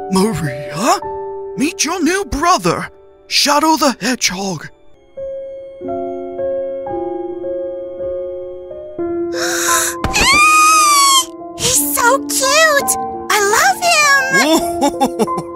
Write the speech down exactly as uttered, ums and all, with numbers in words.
Maria, meet your new brother, Shadow the Hedgehog. He's so cute! I love him!